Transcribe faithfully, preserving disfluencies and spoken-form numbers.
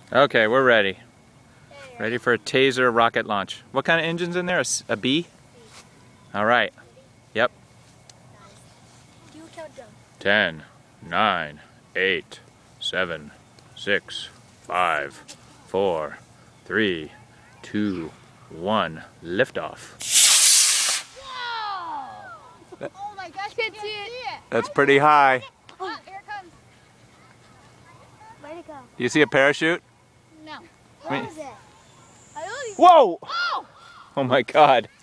Okay, we're ready. Ready for a Taser rocket launch. What kind of engine's in there? A, s- a B? All right. Yep. You count down. Ten, nine, eight, seven, six, five, four, three, two, one. Liftoff. Whoa! Oh my gosh, can't see it. That's pretty high. Oh, here it comes. Where'd it go? Do you see a parachute? No. I mean- What is it? I only... Whoa! Oh! Oh my God.